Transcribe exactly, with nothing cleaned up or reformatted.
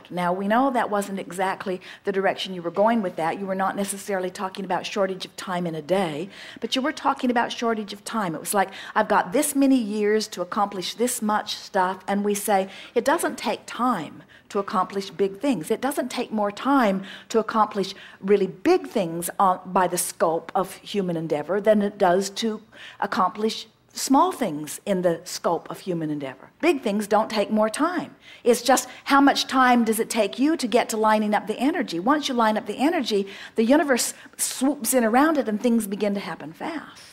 Now, we know that wasn't exactly the direction you were going with that. You were not necessarily talking about shortage of time in a day, but you were talking about shortage of time. It was like, I've got this many years to accomplish this much stuff, and we say, it doesn't take time to accomplish big things. It doesn't take more time to accomplish really big things on, by the scope of human endeavor than it does to accomplish small things in the scope of human endeavor. Big things don't take more time. It's just how much time does it take you to get to lining up the energy. Once you line up the energy, the universe swoops in around it and things begin to happen fast.